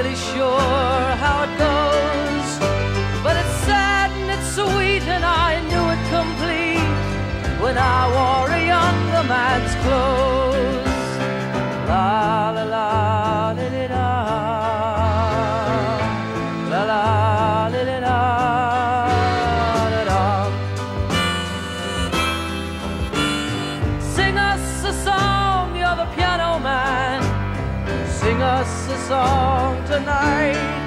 really sure how it goes, but it's sad and it's sweet, and I knew it complete when I wore a younger man's clothes. La la la la la la, la la la la la. Sing us a song, you're the piano man. Sing us a song tonight.